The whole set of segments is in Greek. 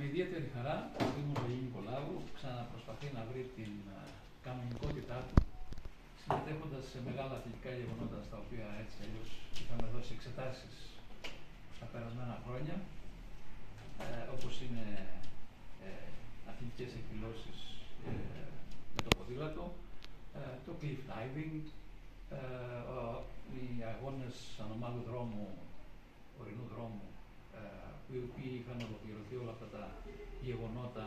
Με ιδιαίτερη χαρά, ο Δήμος Αγίου Νικολάου ξαναπροσπαθεί να βρει την κανονικότητά του, συμμετέχοντας σε μεγάλα αθλητικά γεγονότα, στα οποία έτσι αλλιώς είχαμε δώσει εξετάσεις τα περασμένα χρόνια, όπως είναι αθλητικές εκδηλώσεις με το ποδήλατο, το cliff diving, οι αγώνες ανωμάλου δρόμου, ορεινού δρόμου, οι οποίοι είχαν ολοκληρωθεί όλα αυτά τα γεγονότα,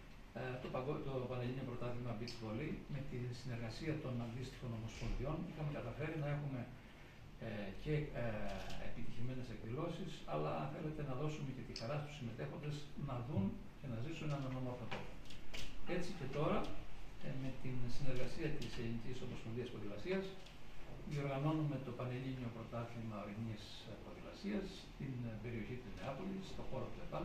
το Πανελλήνιο Πρωτάθλημα Beach Volley, με τη συνεργασία των αντίστοιχων ομοσπονδιών, είχαμε καταφέρει να έχουμε και επιτυχημένες εκδηλώσεις, αλλά αν θέλετε να δώσουμε και τη χαρά στους συμμετέχοντες να δουν και να ζήσουν έναν όμορφο τόπο. Έτσι και τώρα, με την συνεργασία της Ελληνικής Ομοσπονδίας Ποδηλασίας, διοργανώνουμε το Πανελλήνιο Πρωτάθλημα Ορεινής Ποδηλασίας στην περιοχή της Νεάπολης, στο χώρο του ΕΠΑΛ,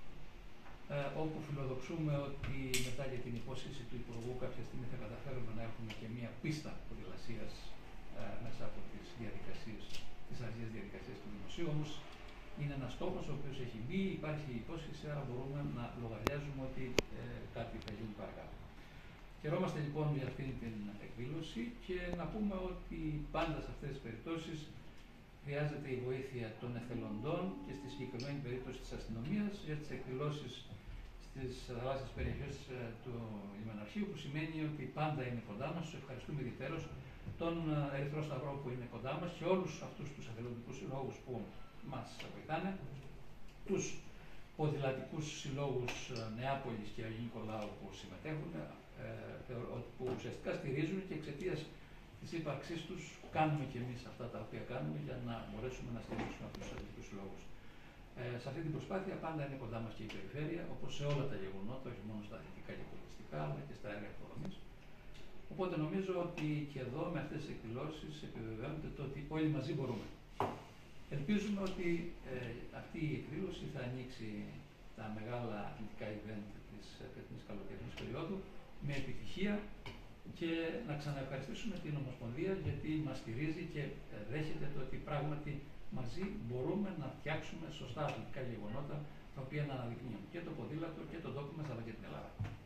όπου φιλοδοξούμε ότι μετά για την υπόσχεση του Υπουργού κάποια στιγμή θα καταφέρουμε να έχουμε και μία πίστα ποδηλασίας μέσα από τις διαδικασίες, τις αρχές διαδικασίες του Δημοσίου. Όμως είναι ένας στόχος ο οποίος έχει μπει, υπάρχει υπόσχεση, άρα μπορούμε να λογαριάζουμε ότι κάτι θα γίνει παρακάτω. Χαιρόμαστε λοιπόν για αυτήν την εκδήλωση και να πούμε ότι πάντα σε αυτές τις περιπτώσεις χρειάζεται η βοήθεια των εθελοντών και στη συγκεκριμένη περίπτωση της αστυνομίας για τις εκδηλώσεις στις θαλάσσιες περιοχές του λιμεναρχείου, που σημαίνει ότι πάντα είναι κοντά μας. Τους ευχαριστούμε ιδιαίτερως τον Ερυθρό Σταυρό που είναι κοντά μας και όλους αυτούς τους εθελοντικούς συλλόγους που μας βοηθάνε, τους ποδηλατικούς συλλόγους Νεάπολης και Αγίου Νικολάου που συμμετέχουν, που ουσιαστικά στηρίζουν και εξαιτίας της ύπαρξής τους κάνουμε και εμείς αυτά τα οποία κάνουμε για να μπορέσουμε να στηρίξουμε αυτούς τους αθλητικούς συλλόγους. Σε αυτή την προσπάθεια πάντα είναι κοντά μας και η περιφέρεια, όπως σε όλα τα γεγονότα, όχι μόνο στα αθλητικά και πολιτιστικά, αλλά και στα έργα υποδομής. Οπότε νομίζω ότι και εδώ με αυτές τις εκδηλώσεις επιβεβαιώνεται το ότι όλοι μαζί μπορούμε. Ελπίζουμε ότι αυτή η εκδήλωση θα ανοίξει τα μεγάλα αθλητικά event της φετινής καλοκαιρινής περίοδου με επιτυχία και να ξαναευχαριστήσουμε την Ομοσπονδία γιατί μας στηρίζει και δέχεται το ότι πράγματι μαζί μπορούμε να φτιάξουμε σωστά αθλητικά γεγονότα τα οποία να αναδεικνύουν και το ποδήλατο και τον τόπο μας αλλά και την Ελλάδα.